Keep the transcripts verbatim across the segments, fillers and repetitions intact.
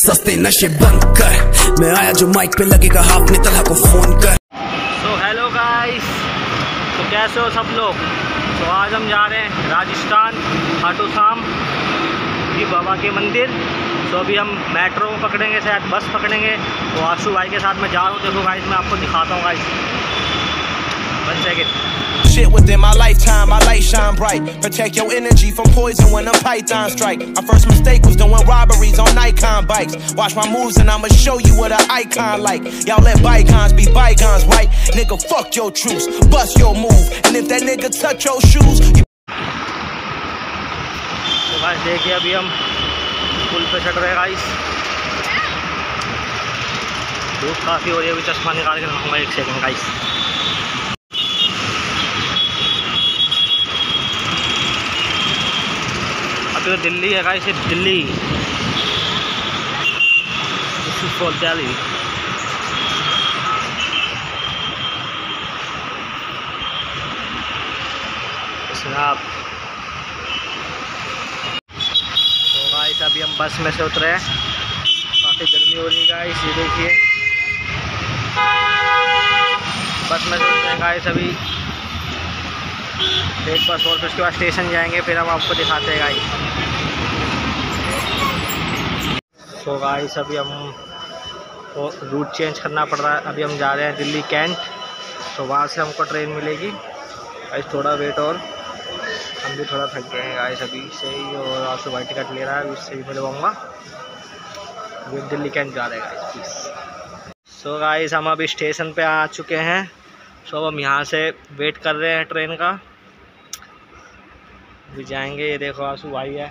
सस्ते नशे बंद कर, मैं आया जो माइक पे लगेगा हाथ में तलहा को फोन कर। सो हेलो गाइस, तो कैसे हो सब लोग। तो आज हम जा रहे हैं राजस्थान खाटू श्याम जी बाबा के मंदिर। तो अभी हम मेट्रो पकड़ेंगे, शायद बस पकड़ेंगे। तो आशु भाई के साथ मैं जा रहा हूँ। देखो गाइस, मैं आपको दिखाता हूँ guys, one second. Shit within my lifetime, my light shine bright. Protect your energy from poison when them pythons strike. My first mistake was doing robberies on Nikon bikes. Watch my moves and I'ma show you what an icon like. Y'all let bygones be bygones, right? Nigga, fuck your truce, bust your move. And if that nigga touch your shoes, you... तो guys देखिए, अभी हम पुल पे चढ़ रहे हैं guys. धूप काफ़ी हो रही है, अभी चश्मा निकाल के रखूँगा एक सेकंड गाइस। अभी तो दिल्ली है गाइस, दिल्ली फॉर दिल्ली। आप तो गाइस अभी हम बस में से उतरे हैं। काफ़ी गर्मी हो रही है गाइस, ये देखिए बस में से उतरे हैं गाइस। अभी एक बस और, फिर उसके बाद स्टेशन जाएंगे, फिर हम आपको दिखाते हैं गाइस। तो गाइस अभी हम तो रूट चेंज करना पड़ रहा है। अभी हम जा रहे हैं दिल्ली कैंट, तो वहाँ से हमको ट्रेन मिलेगी गाइस। थोड़ा वेट और, हम भी थोड़ा थक गए हैं गाइस अभी से ही। और आशु भाई टिकट ले रहा है, उससे भी मिलवाऊँगा। अभी दिल्ली कैंट जा रहे हैं गाइस प्लीज़। सो गाइस हम अभी स्टेशन पे आ चुके हैं। सो हम यहाँ से वेट कर रहे हैं ट्रेन का, अभी जाएंगे। ये देखो आशु भाई है,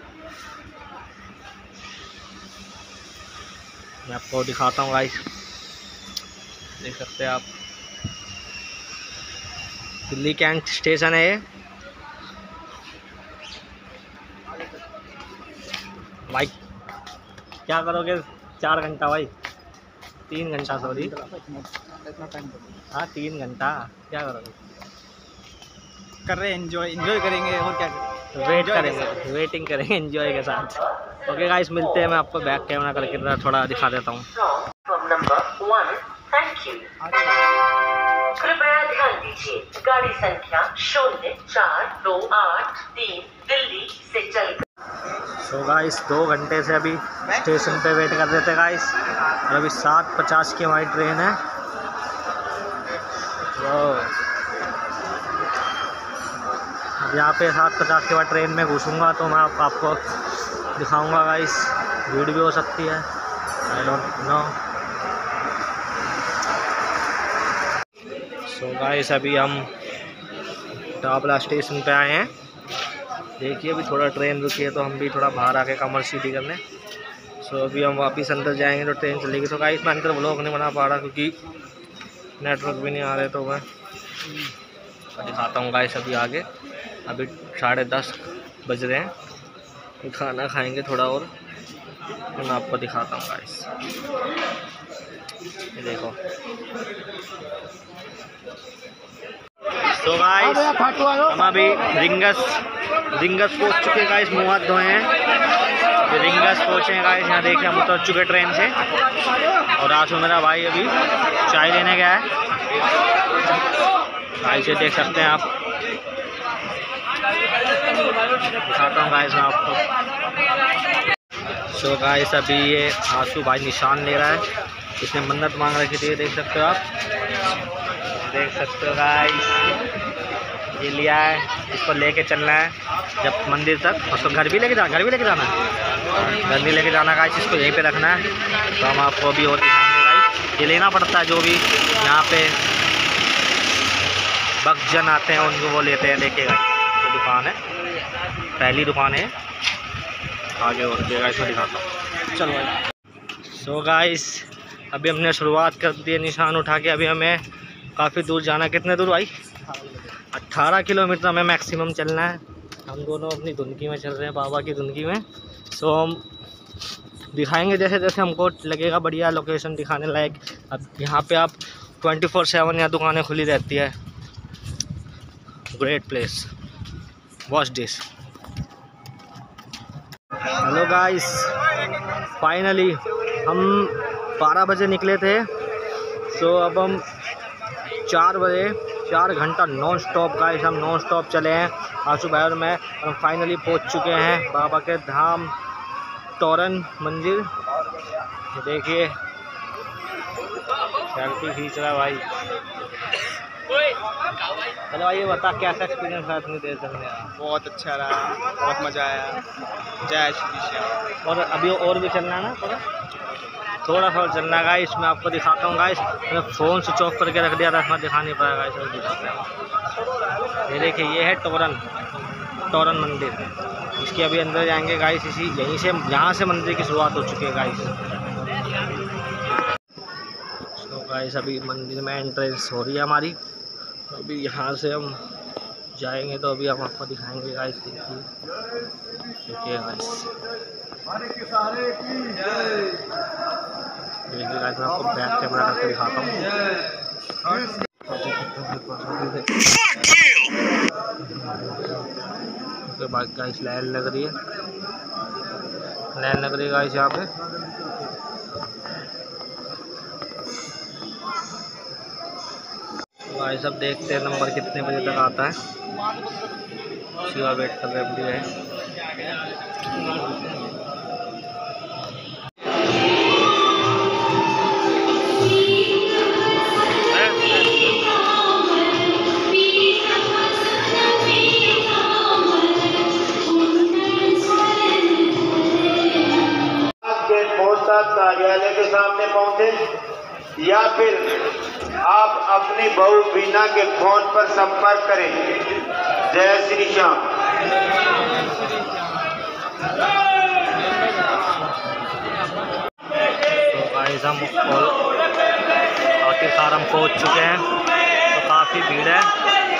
मैं आपको दिखाता हूँ गाइस, देख सकते हैं आप। दिल्ली कैंट स्टेशन है ये। भाई क्या करोगे चार घंटा भाई, तीन घंटा सॉरी, हाँ तीन घंटा क्या करोगे। कर रहे हैं एंजॉय, एंजॉय करेंगे और क्या करेंगे? वेट करेंगे, वेटिंग करेंगे एंजॉय के साथ। ओके गाइस, मिलते हैं। मैं आपको बैक कैमरा करके थोड़ा दिखा देता हूँ। कृपया ध्यान दीजिए, गाड़ी संख्या शून्य चार दो आठ तीन दिल्ली से चल। सो गाइस दो घंटे से अभी स्टेशन पे वेट कर रहे थे गाइस, और अभी सात पचास की हमारी ट्रेन है। अब यहाँ पे सात पचास के बाद ट्रेन में घुसूँगा, तो मैं आप, आपको दिखाऊंगा गाइस। भीड़ भी हो सकती है, I don't know. So guys अभी हम टाबला स्टेशन पे आए हैं। देखिए अभी थोड़ा ट्रेन रुकी है, तो हम भी थोड़ा बाहर आके कमर सीधी करने। सो अभी हम वापस अंदर जाएंगे तो ट्रेन चलेगी। तो गाइस मैं अंदर व्लॉग नहीं बना पा रहा क्योंकि नेटवर्क भी नहीं आ रहे, तो मैं दिखाता हूँ गाइस अभी आगे। अभी साढ़े दस बज रहे हैं, खाना खाएंगे थोड़ा और, तो मैं आपको दिखाता हूँ गाइस। ये देखो। तो गाइस हम अभी रिंगस रिंगस पहुँच चुके हैं गाइस, मुँह हाथ धोए हैं। ये रिंगस पहुँचे हैं गाइस, यहाँ देखिए हम उतर चुके ट्रेन से। और आशु मेरा भाई अभी चाय लेने गया है गाइस, ये देख सकते हैं आप। दिखाता हूँ गाइस मैं आपको। सो गाइस अभी ये आशु भाई निशान ले रहा है, इसने मन्नत मांग रखी थी, देख सकते हो आप, देख सकते हो गाइस। ये लिया है, इसको लेके चलना है जब मंदिर तक। उसको घर भी लेके जाना, घर भी लेके जाना है, घर भी लेके जाना गाइस। इसको यहीं पे रखना है, तो हम आपको भी और दिखाएंगे गाइस। ये लेना पड़ता है, जो भी यहाँ पे भक्तजन आते हैं उनको वो लेते हैं, लेके गाइस। ये दुकान है, पहली दुकान है, आगे और देगा इसको दिखाता हूँ, चलो भाई। सो गाइस अभी हमने शुरुआत कर दी है निशान उठा के। अभी हमें काफ़ी दूर जाना है। कितने दूर भाई? अट्ठारह किलोमीटर हमें मैक्सिमम चलना है। हम दोनों अपनी धुनकी में चल रहे हैं, बाबा की धुनकी में। सो हम दिखाएंगे जैसे जैसे हमको लगेगा बढ़िया लोकेशन दिखाने लायक। अब यहाँ पे आप ट्वेंटी फोर सेवन यहाँ दुकानें खुली रहती है। Great place, watch this. Hello guys, finally हम बारह बजे निकले थे, तो अब हम चार बजे चार घंटा नॉन स्टॉप गाइस हम नॉन स्टॉप चले हैं आंसू बहर में। हम फाइनली पहुंच चुके हैं बाबा के धाम तोरण मंदिर। देखिए सेल्फी खींच रहा है भाई। चलो भाई ये बता क्या क्या एक्सपीरियंस रहा इतनी देर तक मेरा? बहुत अच्छा रहा, बहुत मज़ा आया। जय श्री श्याम। और अभी और भी चलना है ना थोड़ा थोड़ा सा चलना है गाइस। मैं आपको दिखाता हूँ गाइस, मैंने फ़ोन स्विच ऑफ करके रख दिया था, मैं दिखा नहीं पाया गाइस। और दिखाता हूँ, ये देखिए ये है तोरण तोरण मंदिर। इसके अभी अंदर जाएंगे गाइस। इसी यहीं से यहाँ से मंदिर की शुरुआत हो चुकी है गाइस। तो गाइस अभी मंदिर में एंट्रेंस हो रही है हमारी। अभी यहाँ से हम जाएंगे तो अभी हम आपको दिखाएंगे गाइस। देखिए गाइस, देखिए गाइस, मैं आपको बैक कैमरा करके दिखाता हूँ। उसके बाद गाइस लाइन लग रही है लाइन लग रही है गाइस यहाँ पे। गाइस अब देखते हैं नंबर कितने बजे तक आता है। उसी का वेट कर रहे हैं। कार्यालय के सामने पहुंचे या फिर आप अपनी बहू बीना के फोन पर संपर्क करें। जय श्री श्याम। तो गाइस हम आखिरकार हम पहुंच चुके हैं। तो काफ़ी भीड़ है।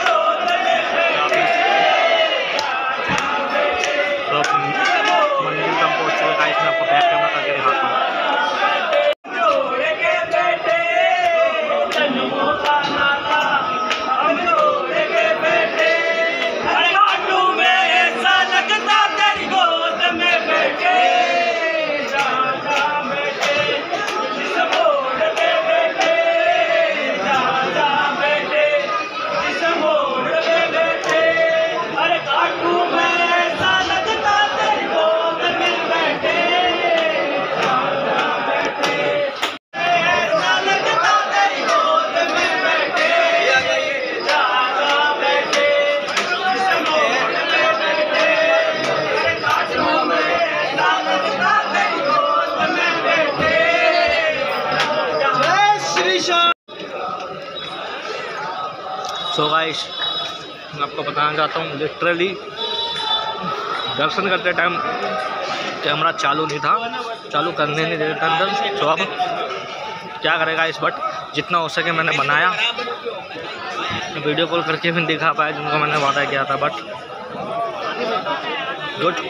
तो मंदिर तक पहुंच चुके हैं गाइस। मैं आपको बैक कैमरा करके दिखाता हूँ। सो गाइस मैं आपको बताना चाहता हूँ, लिटरली दर्शन करते टाइम कैमरा चालू नहीं था, चालू करने नहीं दे रहा अंदर। तो अब क्या करेगा इस, बट जितना हो सके मैंने बनाया। वीडियो कॉल करके भी दिखा पाया जिनको मैंने वादा किया था, बट गुड।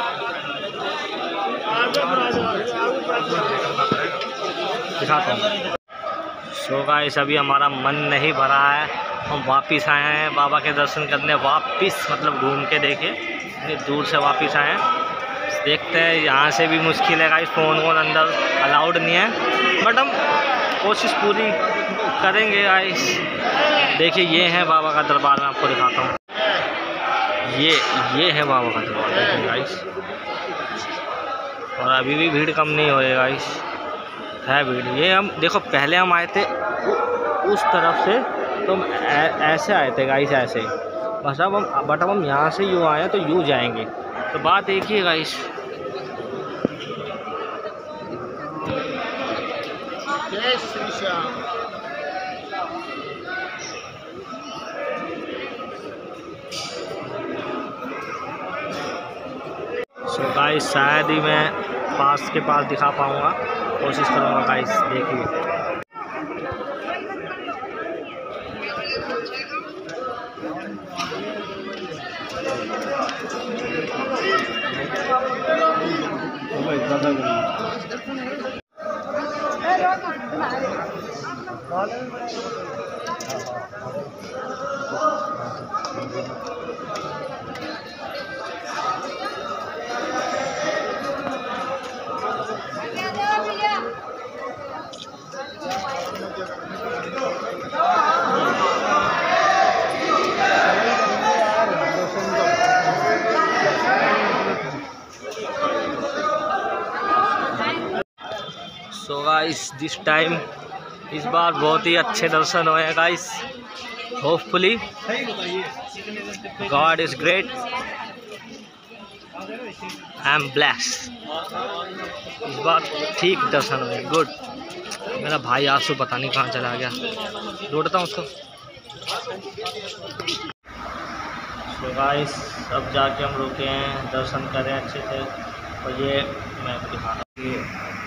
दिखाता हूँ। सो गाइस अभी हमारा मन नहीं भरा है, हम वापस आए हैं बाबा के दर्शन करने। वापस मतलब घूम के देखिए इतनी दूर से वापस आए हैं। देखते हैं, यहाँ से भी मुश्किल है गाइस, फ़ोन वोन अंदर अलाउड नहीं है, बट हम कोशिश पूरी करेंगे गाइस। देखिए ये है बाबा का दरबार, मैं आपको दिखाता हूँ। ये ये है बाबा का दरबार देखिए गाइस। और अभी भी भीड़ कम नहीं हो रही गाइस, है भीड़। ये हम देखो पहले हम आए थे उस तरफ से, तो हम ऐसे आए थे गाइस, ऐसे। बस अब हम बट अब हम यहाँ से यूँ आए हैं तो यूँ जाएंगे। तो बात एक ही है गाइस। जय श्री श्याम। सो गाइस शायद ही मैं पास के पास दिखा पाऊँगा, कोशिश करूँगा गाइस। देखिए सो गाइस दिस टाइम इस बार बहुत ही अच्छे दर्शन हुए हैं guys. Hopefully God is great, I am blessed. इस बार ठीक दर्शन हुए, गुड। मेरा भाई आंसू पता नहीं कहाँ चला गया, ढूंढता हूँ उसको। तो गाइस अब जाके हम रुके हैं, दर्शन करें अच्छे से। और ये मैं आपको दिखा रहा हूँ,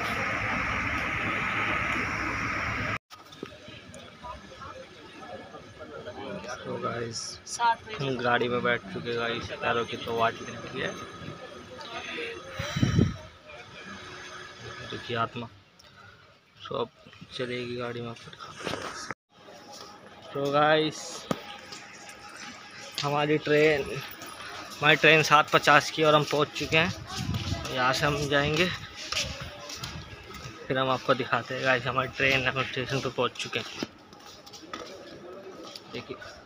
तो गाइस हम गाड़ी में बैठ चुके गाइस, पैरों की तो वाट लगी है। देखिए आत्मा सब चलेगी गाड़ी में। तो गाइस हमारी ट्रेन हमारी ट्रेन सात पचास की और हम पहुंच चुके हैं। यहाँ से हम जाएंगे, फिर हम आपको दिखाते हैं गाइस हमारी ट्रेन हम स्टेशन पे पहुंच चुके हैं। देखिए